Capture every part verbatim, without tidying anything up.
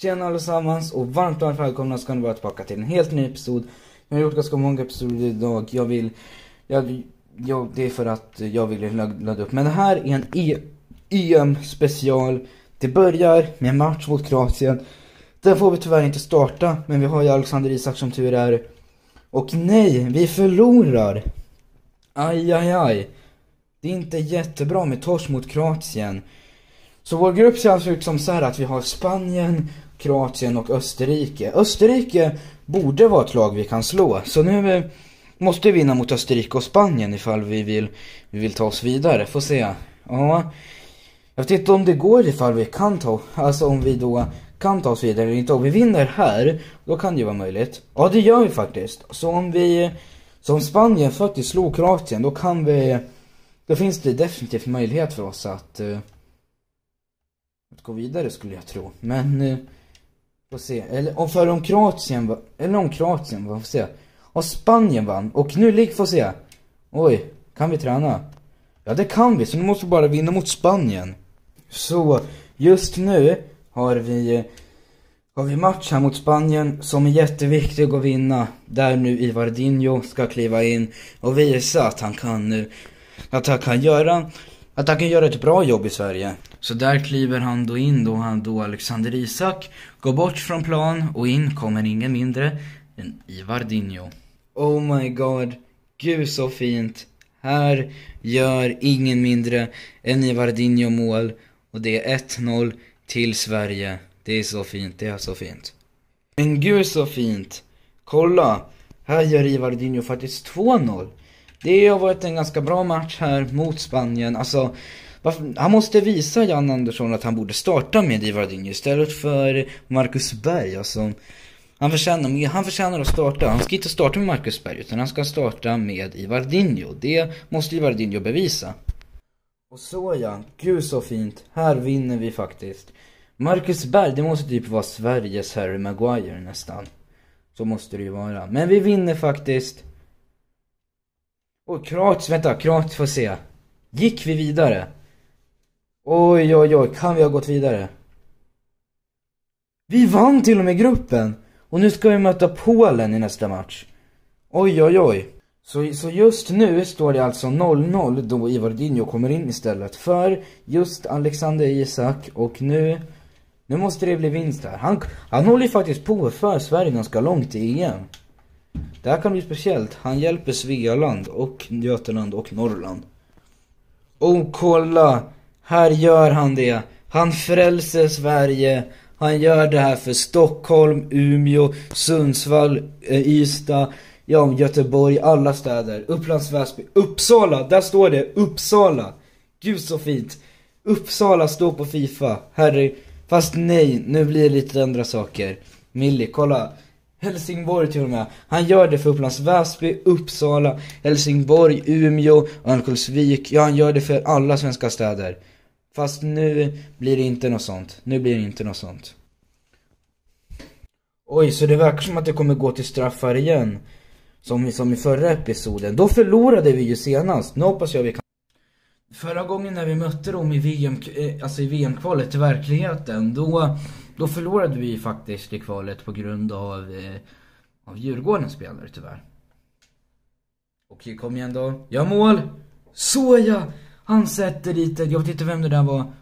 Tjena allesammans och varmt varmt välkomna ska ni vara tillbaka till en helt ny episod. Jag har gjort ganska många episoder idag. Jag vill, jag, jag, det är för att jag vill ladda upp. Men det här är en E M special. Det börjar med en match mot Kroatien. Den får vi tyvärr inte starta, men vi har ju Alexander Isak som tur är. Och nej, vi förlorar. Aj, aj, aj. Det är inte jättebra med torsk mot Kroatien. Så vår grupp ser alltså ut som så här att vi har Spanien, Kroatien och Österrike. Österrike borde vara ett lag vi kan slå. Så nu måste vi vinna mot Österrike och Spanien ifall vi vill, vi vill ta oss vidare. Får se. Ja, jag vet inte om det går ifall vi kan ta, alltså om vi då kan ta oss vidare eller inte. Om vi vinner här, då kan det ju vara möjligt. Ja, det gör vi faktiskt. Så om vi, som Spanien faktiskt slår Kroatien, då kan vi, då finns det definitivt möjlighet för oss att... att gå vidare skulle jag tro. Men eh, får se. Eller om för om Kroatien va, eller om Kroatien va, får se. Och Spanien vann. Och nu ligger får se. Oj, kan vi träna? Ja, det kan vi. Så nu måste vi bara vinna mot Spanien. Så just nu har vi har vi match här mot Spanien som är jätteviktig att vinna. Där nu Ivardinho ska kliva in och visa att han kan nu att han kan göra att han kan göra ett bra jobb i Sverige. Så där kliver han då in då han då Alexander Isak går bort från plan och in kommer ingen mindre än Ivardinho. Oh my god, gud så fint. Här gör ingen mindre än Ivardinho mål och det är ett noll till Sverige. Det är så fint, det är så fint. Men gud så fint. Kolla, här gör Ivardinho faktiskt två noll. Det har varit en ganska bra match här mot Spanien. Alltså, han måste visa Jan Andersson att han borde starta med Ivardinho istället för Marcus Berg. Alltså, han, förtjänar, han förtjänar att starta. Han ska inte starta med Marcus Berg utan han ska starta med Ivardinho. Det måste Ivardinho bevisa. Och så ja, gud så fint. Här vinner vi faktiskt. Marcus Berg, det måste typ vara Sveriges Harry Maguire nästan. Så måste det ju vara. Men vi vinner faktiskt. Och Kroatien, vänta, Kroatien får se. Gick vi vidare? Oj, oj, oj, kan vi ha gått vidare? Vi vann till och med gruppen. Och nu ska vi möta Polen i nästa match. Oj, oj, oj. Så, så just nu står det alltså noll noll då Ivardinho kommer in istället för just Alexander Isak. Och nu, nu måste det bli vinst här. Han, han håller ju faktiskt på för Sverige ganska långt i E M. Det här kan bli speciellt. Han hjälper Svealand och Götaland och Norrland. Och kolla. Här gör han det. Han frälser Sverige. Han gör det här för Stockholm, Umeå, Sundsvall, Ystad, ja, Göteborg, alla städer. Upplands Väsby, Uppsala. Där står det Uppsala. Gud så fint. Uppsala står på FIFA. Herre, fast nej, nu blir det lite andra saker. Millie, kolla. Helsingborg till och med. Han gör det för Upplands Väsby, Uppsala, Helsingborg, Umeå, Örnsköldsvik. Ja, han gör det för alla svenska städer. Fast nu blir det inte något sånt. Nu blir det inte något sånt. Oj, så det verkar som att det kommer gå till straffar igen. Som, som i förra episoden. Då förlorade vi ju senast. Nu hoppas jag vi kan... Förra gången när vi mötte dem i V M, alltså i V M-kvalet till verkligheten, då, då förlorade vi faktiskt i kvalet på grund av, eh, av Djurgårdens spelare tyvärr. Okej, kom igen då. Ja, mål! Så ja! Han sätter dit, jag vet inte vem det där var.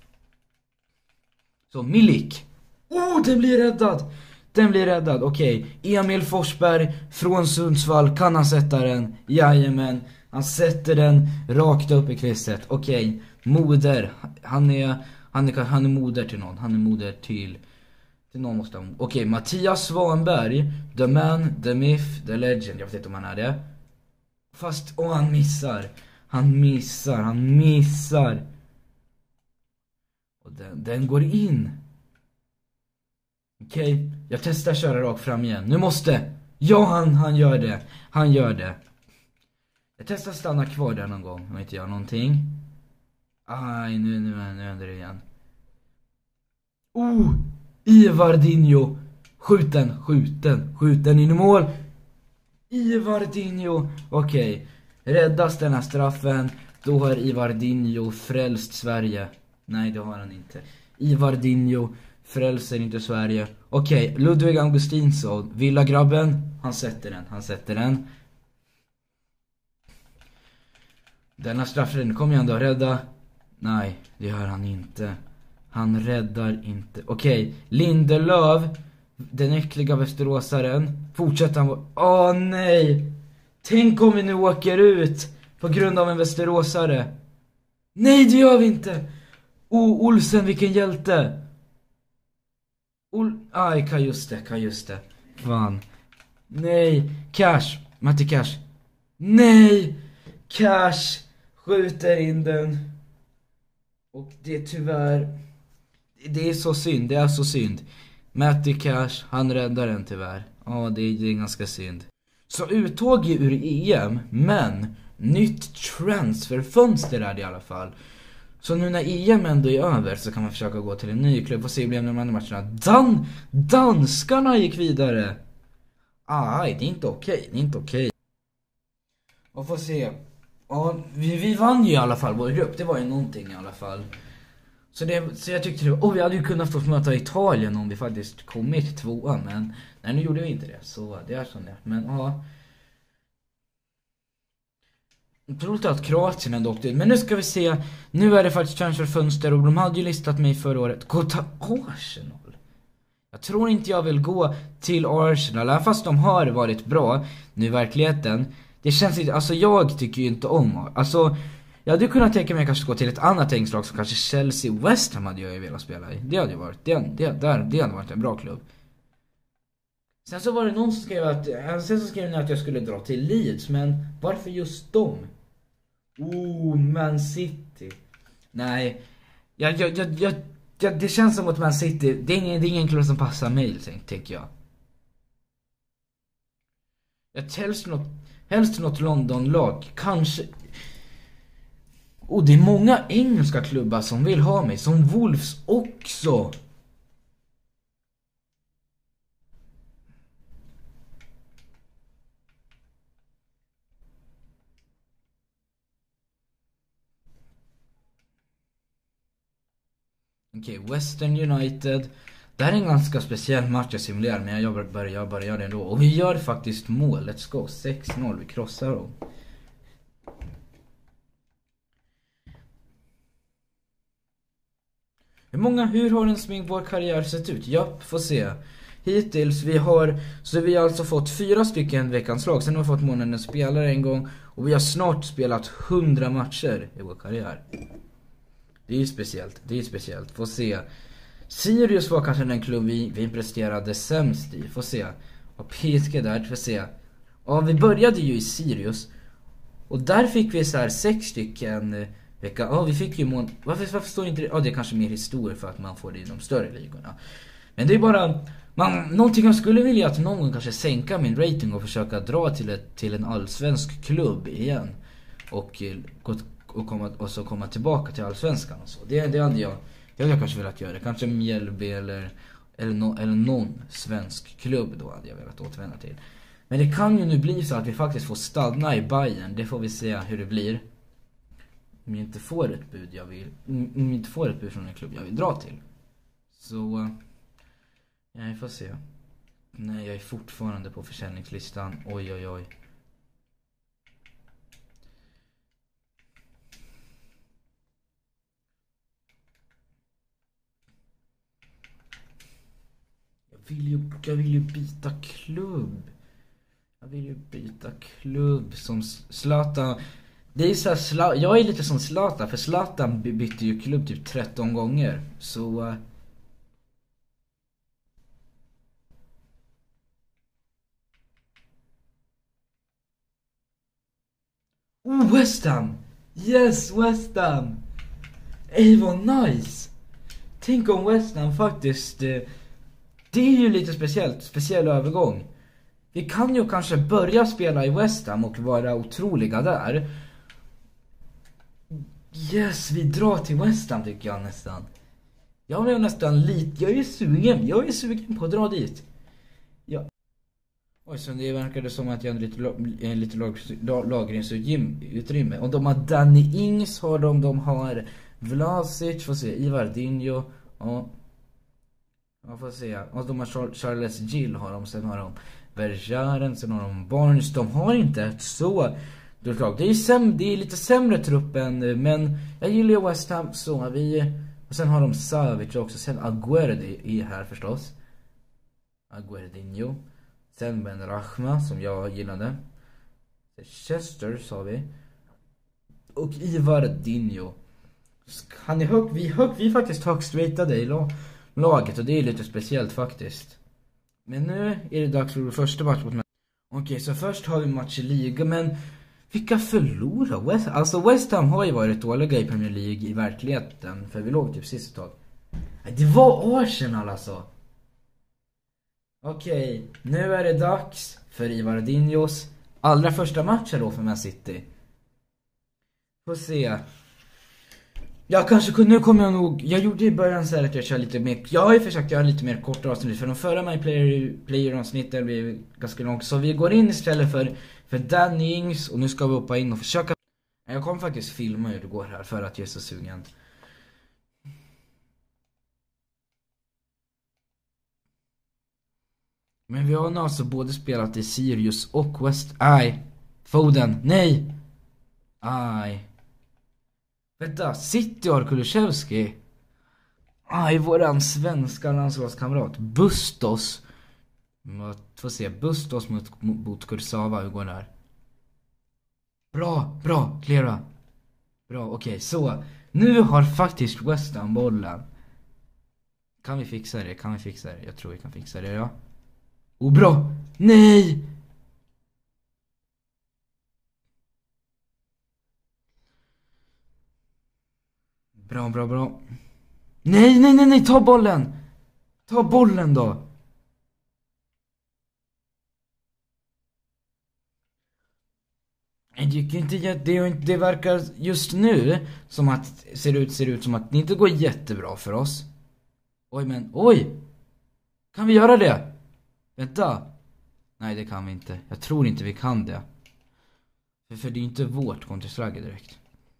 Så, Milik. Oh, den blir räddad! Den blir räddad, okej. Emil Forsberg från Sundsvall, kan han sätta den? Jajamän. Han sätter den rakt upp i krysset. Okej, okay. Moder. Han är, han, är, han är moder till någon. Han är moder till, till någon måste han. Okej, okay. Mattias Svanberg. The man, the myth, the legend. Jag vet inte om han är det. Fast, åh, han missar. Han missar, han missar. Och den, den går in. Okej, okay. Jag testar köra rakt fram igen. Nu måste. Ja, han, han gör det. Han gör det. Jag testar stanna kvar där någon gång. Om inte gör någonting. Aj, nu, nu, nu händer det igen. Oh, Ivardinho. Skjuten, skjuten, skjuten in i mål. Ivardinho. Okej, okay. Räddas den här straffen. Då har Ivardinho frälst Sverige. Nej, det har han inte. Ivardinho frälser inte Sverige. Okej, okay, Ludvig Augustinsson, Villagrabben, han sätter den, han sätter den. Denna straffräddning kommer jag ändå rädda. Nej, det gör han inte. Han räddar inte. Okej, okay, Lindelöf, den äckliga västeråsaren. Fortsätter han vara... Åh nej! Tänk om vi nu åker ut på grund av en västeråsare. Nej, det gör vi inte. Oh, Olsen, vilken hjälte. Ol... Aj, kan just det, kan just det. Fan. Nej, Cash, Matti Cash. Nej, Cash skjuter in den. Och det är tyvärr... Det är så synd, det är så synd. Matti Cash, han räddar den tyvärr. Ja, det är, det är ganska synd. Så uttåg ju ur E M, men nytt transferfönster är det i alla fall. Så nu när E M ändå är över så kan man försöka gå till en ny klubb och se hur det blev de andra matcherna. Dan- danskarna gick vidare. Aj, det är inte okej, det är inte okej. Och får se. Ja, vi, vi vann ju i alla fall vår grupp, det var ju någonting i alla fall. Så, det, så jag tyckte det var, oh, vi hade ju kunnat få möta Italien om vi faktiskt kommit tvåan, men nej, nu gjorde vi inte det, så det är sånt där. Men ja, otroligt att Kroatien ändå åkte ut. Men nu ska vi se, nu är det faktiskt transferfönster och de hade ju listat mig förra året. Gå till Arsenal. Jag tror inte jag vill gå till Arsenal, även fast de har varit bra nu i verkligheten. Det känns inte, alltså jag tycker ju inte om, alltså jag hade kunnat tänka mig kanske gå till ett annat engelskt lag som kanske Chelsea, West Ham hade jag ju velat spela i. Det hade ju varit, det, det, där, det hade varit en bra klubb. Sen så var det någon som skrev att, sen så skrev ni att jag skulle dra till Leeds, men varför just dem? Oh, Man City. Nej, jag, jag, jag, jag, jag, det känns som att Man City, det är ingen, det är ingen klubb som passar mig, tänker jag. Jag helst något, helst något London-lag, kanske. Och det är många engelska klubbar som vill ha mig, som Wolves också. Okej, okay, Western United. Det här är en ganska speciell match jag simulerar, men jag börjar, jag börjar göra det ändå. Och vi gör faktiskt mål, let's go, sex noll, vi krossar dem. Hur många, hur har en smink vår karriär sett ut? Ja, får se. Hittills, vi har, så vi har alltså fått fyra stycken veckans lag. Sen har vi fått månadens spelare en gång. Och vi har snart spelat hundra matcher i vår karriär. Det är ju speciellt, det är ju speciellt. Får se. Sirius var kanske den klubb vi, vi presterade sämst i. Får se. Och P S G där, får se. Ja, vi började ju i Sirius. Och där fick vi så här sex stycken vecka. Ja, vi fick ju mån... Varför, varför står inte det? Ja, det är kanske mer historia för att man får det i de större ligorna. Men det är bara... Man, någonting jag skulle vilja att någon gång kanske sänka min rating och försöka dra till, ett, till en allsvensk klubb igen. Och, och, komma, och så komma tillbaka till allsvenskan och så. Det, det hade jag... Det hade jag kanske velat göra. Kanske Mjällby eller, eller, no, eller någon svensk klubb då hade jag velat återvända till. Men det kan ju nu bli så att vi faktiskt får stanna i Bayern. Det får vi se hur det blir. Om jag inte får ett bud jag vill, om jag inte får ett bud från en klubb jag vill dra till. Så ja, jag får se. Nej, jag är fortfarande på försäljningslistan. Oj, oj, oj. Jag vill ju, jag vill ju byta klubb. Jag vill ju byta klubb som Zlatan. Det är så här, Sla- jag är lite som Zlatan, för Zlatan bytte ju klubb typ tretton gånger. Så uh... Oh, West Ham. Yes, West Ham. Ej, vad nice. Tänk om West Ham faktiskt uh... det är ju lite speciellt, speciell övergång. Vi kan ju kanske börja spela i West Ham och vara otroliga där. Yes, vi drar till West Ham tycker jag nästan. Jag är nästan lite, jag är sugen, jag är sugen på att dra dit. Ja. Oj, så det verkade som att jag har lite, lite, lite lag, lagringsutrymme. Och de har Danny Ings, har de, de har Vlasic, får se, Ivar Dinho. Ja. Man får se. Och de har Char- Charles Gill har de. Sen har de Verjaren. Sen har de Barnes. De har inte ett så det är, säm- det är lite sämre truppen. Men jag gillar ju West Ham. Så vi... Och sen har de Savic också. Sen Aguerd är här förstås. Aguerdinho. Sen Ben Rachma som jag gillade. Chester sa vi. Och Ivar Dinho. Han är hög, vi, hög, vi är faktiskt högst ratade i lag, laget. Och det är lite speciellt faktiskt. Men nu är det dags för vår första match mot mig. Okej, så först har vi match i liga. Men vilka förlorar? West, alltså West Ham har ju varit dåliga i Premier League i verkligheten. För vi låg typ sist ett tag. Det var Arsenal alltså. Okej, nu är det dags för Ivar Dinhos allra första matcher då för Man City. Får se. Jag kanske, nu kommer jag nog, jag gjorde i början så här att jag kör lite mer, jag har ju försökt göra lite mer kortare avsnitt. För de förra My Player, player avsnitten blir ganska långt. Så vi går in istället för, för Danny Ings. Och nu ska vi hoppa in och försöka. Jag kommer faktiskt filma hur det går här för att jag är så sugen. Men vi har nu alltså både spelat i Sirius och West. Aj, Foden, nej. Aj. Vänta, City har Kulusevski. Aj, våran svenska landslagskamrat Bustos. Får se, Bustos mot, mot Kursawa, hur går det här? Bra, bra, Clara. Bra, okej, okay, så nu har faktiskt West Ham bollen. Kan vi fixa det? Kan vi fixa det? Jag tror vi kan fixa det, ja. Oh, bra! Nej! Bra, bra, bra. Nej, nej, nej, nej, ta bollen! Ta bollen då! Det gick inte, det, det verkar just nu som att ser ut, ser ut som att det inte går jättebra för oss. Oj, men, oj! Kan vi göra det? Vänta. Nej, det kan vi inte. Jag tror inte vi kan det. För, för det är inte vårt kontrastläge direkt.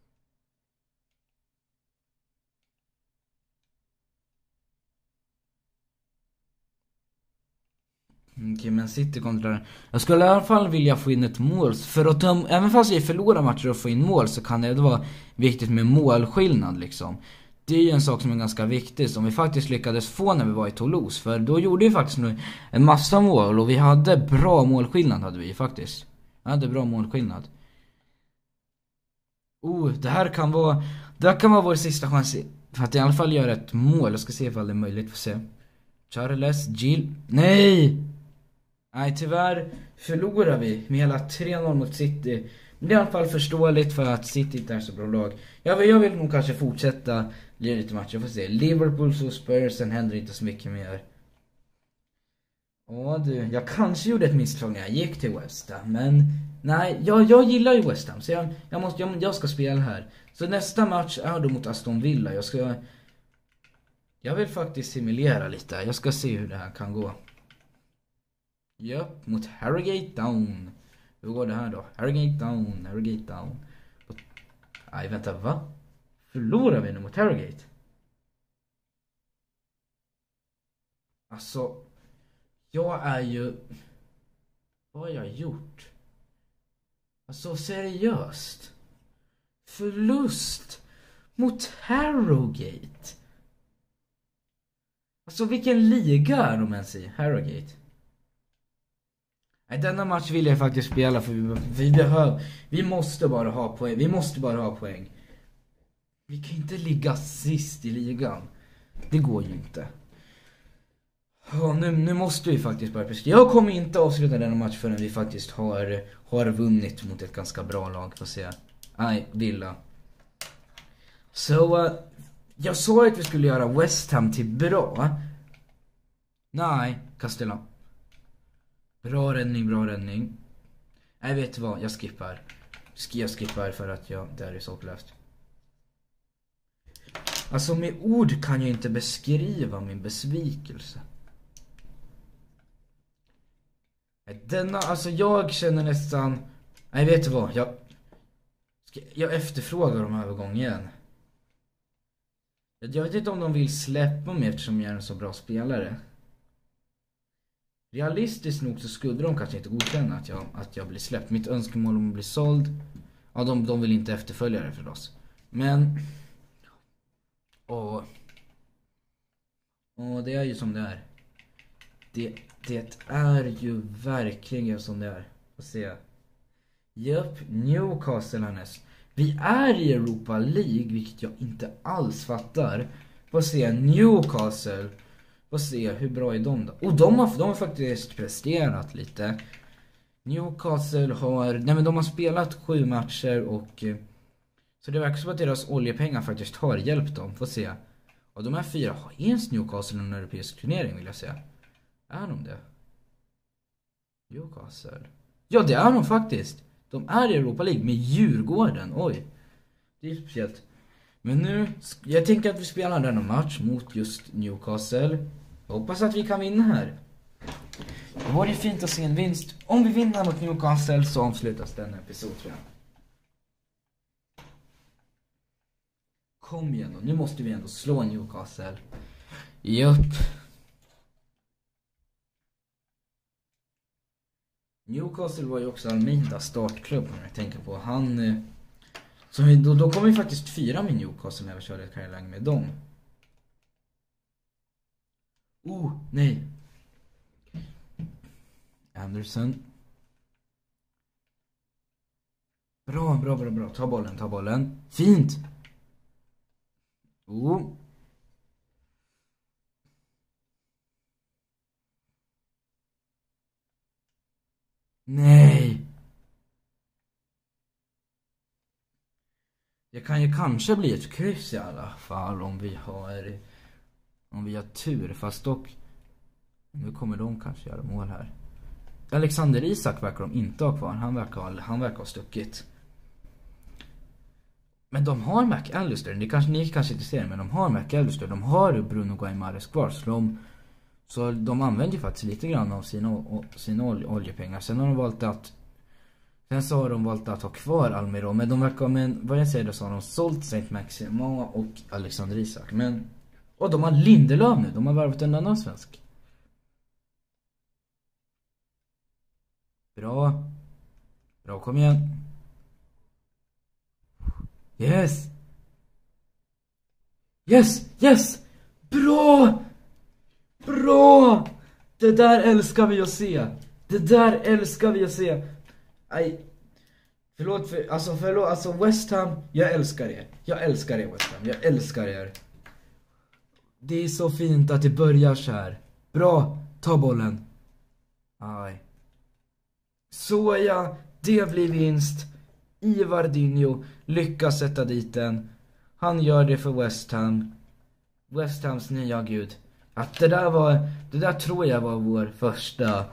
Okej, okay, men City kontra. Jag skulle i alla fall vilja få in ett mål. För att de, även fast vi förlorar matcher och får in mål, så kan det vara viktigt med målskillnad liksom. Det är ju en sak som är ganska viktig, som vi faktiskt lyckades få när vi var i Toulouse. För då gjorde vi faktiskt en massa mål. Och vi hade bra målskillnad, hade vi faktiskt. Vi hade bra målskillnad. Oh, det här kan vara, det här kan vara vår sista chans för att i alla fall göra ett mål. Jag ska se ifall det är möjligt, för se. Charles Gill. Nej! Nej, tyvärr förlorar vi med hela tre noll mot City. Men det är i alla fall förståeligt för att City inte är så bra lag. Jag vill, jag vill nog kanske fortsätta lite matcher, får se. Liverpool och Spurs, sen händer inte så mycket mer. Åh du, jag kanske gjorde ett misstag när jag gick till West Ham. Men nej, jag, jag gillar ju West Ham. Så jag, jag, måste, jag, jag ska spela här. Så nästa match är då mot Aston Villa. Jag ska... Jag vill faktiskt simulera lite. Jag ska se hur det här kan gå. Ja, mot Harrogate Down. Hur går det här då? Harrogate Down, Harrogate Down. Nej, vänta, va? Förlorar vi nu mot Harrogate? Alltså, jag är ju... Vad har jag gjort? Alltså, seriöst. Förlust mot Harrogate. Alltså, vilken liga är de ens i? Harrogate. Nej, denna match vill jag faktiskt spela, för vi, vi behöver, vi måste bara ha poäng. Vi måste bara ha poäng. Vi kan inte ligga sist i ligan. Det går ju inte. Ja, nu, nu måste vi faktiskt bara prestera. Jag kommer inte avsluta denna match förrän vi faktiskt har, har vunnit mot ett ganska bra lag, får se. Nej, Villa. Så uh, jag sa att vi skulle göra West Ham till bra. Nej, Castellan. Bra räddning, bra räddning. Nej, vet du vad? Jag skippar. Jag skippar för att jag, det är så upplöst. Alltså med ord kan jag inte beskriva min besvikelse. Denna, alltså jag känner nästan... Nej, vet du vad? Jag, jag efterfrågar de övergången igen. Jag vet inte om de vill släppa mig eftersom jag är en så bra spelare. Realistiskt nog så skulle de kanske inte godkänna att jag, att jag blir släppt. Mitt önskemål om att bli såld, ja, de, de vill inte efterfölja det förstås. Men och, och det är ju som det är. Det, det är ju verkligen som det är. Får se. Japp, Newcastle härnäst. Vi är i Europa League, vilket jag inte alls fattar. Får se, Newcastle. Får se, hur bra är de då? Och de har, de har faktiskt presterat lite. Newcastle har, nej men de har spelat sju matcher och så det verkar som att deras oljepengar faktiskt har hjälpt dem. Får se. Och de här fyra har ens Newcastle en europeisk turnering, vill jag säga. Är de det? Newcastle. Ja, det är de faktiskt. De är i Europa League med Djurgården. Oj. Det är speciellt. Men nu, jag tänker att vi spelar denna match mot just Newcastle. Jag hoppas att vi kan vinna här. Det var ju fint att se en vinst. Om vi vinner mot Newcastle så avslutas den episod, tror jag. Kom igen då, nu måste vi ändå slå Newcastle. Japp. Newcastle var ju också Almeidas startklubb, när jag tänker på. Han... Så vi, då, då kommer vi faktiskt fyra med Newcastle när vi körde ett karriärläng med dem. Oh, nej. Anderson. Bra, bra, bra, bra. Ta bollen, ta bollen. Fint. Oh. Nej. Det kan ju kanske bli ett kryss i alla fall om vi har om vi har tur, fast dock nu kommer de kanske göra mål här. Alexander Isak verkar de inte ha kvar. Han verkar ha, han verkar ha stuckit. Men de har McAllister. Det kanske ni kanske inte ser, men de har McAllister. De har Bruno Guimaraes kvar. Så de, så de använder ju faktiskt lite grann av sina, sina ol, oljepengar. Sen har de valt att Sen så har de valt att ha kvar Almiron. Men de verkar, men vad jag säger då, så har de sålt Saint Maxima och Alexander Isak. Men, och de har Lindelöf nu. De har värvat en annan svensk. Bra. Bra, kom igen. Yes. Yes, yes. Bra. Bra. Det där älskar vi att se. Det där älskar vi att se. Aj. Förlåt för, alltså förlåt, alltså West Ham, jag älskar er. Jag älskar er West Ham, jag älskar er. Det är så fint att det börjar så här. Bra, ta bollen. Aj. Så ja, det blir vinst. Ivardinho lyckas sätta dit den. Han gör det för West Ham. West Hams nya gud. Att det där var, det där tror jag var vår första.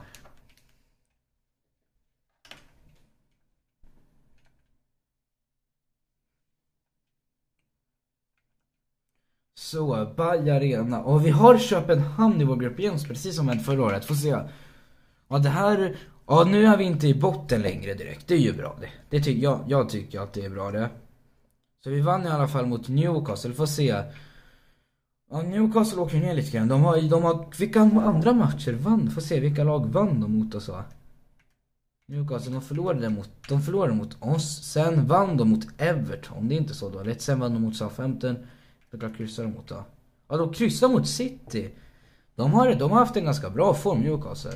Så, Baja Arena. Och vi har Köpenhamn i vår grupp igen, precis som med förra året. Får se. Ja, det här... Ja, nu är vi inte i botten längre direkt. Det är ju bra det. Det tycker jag. Jag tycker att det är bra det. Så vi vann i alla fall mot Newcastle. Får se. Ja, Newcastle åker ner lite grann. De har... De har vilka andra matcher vann? Får se vilka lag vann de mot oss, va? Newcastle, de förlorade mot... De förlorade mot oss. Sen vann de mot Everton. Det är inte så dåligt. Sen vann de mot Southampton. Vilka kryssar de mot då? Ja, de kryssar mot City. De har, de har haft en ganska bra form, Newcastle.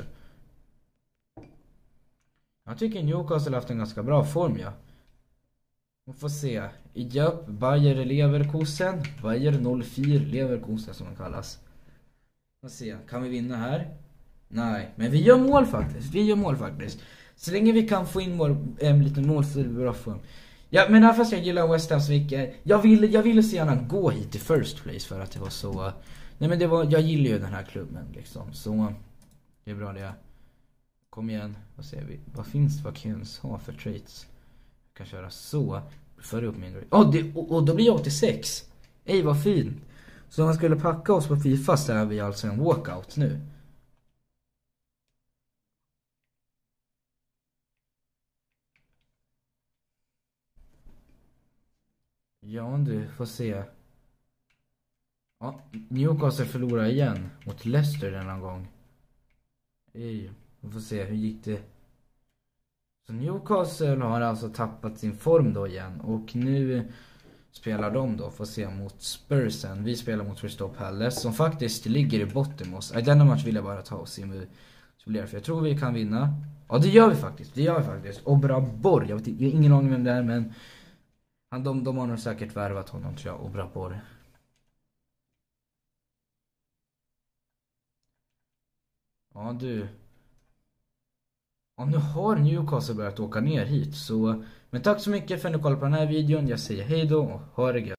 Jag tycker Newcastle har haft en ganska bra form, ja. Vi får se. Japp, Bayer Leverkusen. Bayer noll fyra Leverkusen som de kallas. Vi får se, kan vi vinna här? Nej, men vi gör mål faktiskt. Vi gör mål faktiskt. Så länge vi kan få in vår en liten mål så är det bra form. Ja, men även fast jag gillar West Ham så mycket, jag ville, jag ville se honom gå hit i first place för att det var så... Nej, men det var, jag gillar ju den här klubben liksom, så det är bra det. Kom igen, vad ser vi? Vad finns det, vad kan jag ha för traits? Jag kan köra så, för upp mindre. Oh, det, och, och då blir jag åttiosex. Ej, vad fint. Så om man skulle packa oss på FIFA så är vi alltså en walkout nu. Ja, du får se. Ja, Newcastle förlorar igen mot Leicester denna gång. Ej, vi får se hur gick det. Så Newcastle har alltså tappat sin form då igen. Och nu spelar de då, får se, mot Spursen. Vi spelar mot Crystal Palace som faktiskt ligger i botten med oss. I denna match vill jag bara ta oss in. För jag tror vi kan vinna. Ja, det gör vi faktiskt, det gör vi faktiskt. Obraborg, jag, vet, jag har ingen aning vem det är, men han, de, de har nog säkert värvat honom, tror jag, Obraborg. Ja, du. Ja, nu har Newcastle börjat åka ner hit, så... Men tack så mycket för att ni kollade på den här videon. Jag säger hej då och ha det gött.